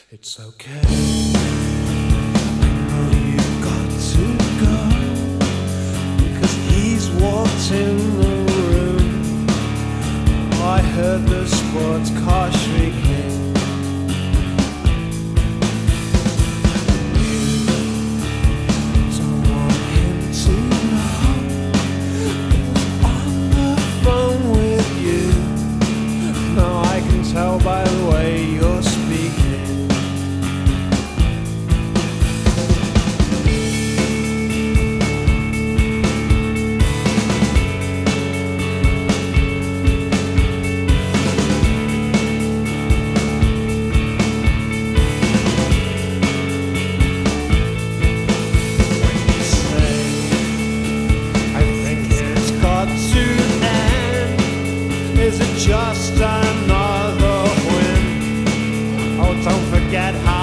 It's okay. I know you've got to go, because he's walked in the room. I heard the sports car shrieking. You don't want him to know he was on the phone with you. Now I can tell by the way you're speaking. Is it just another whim? Oh, don't forget how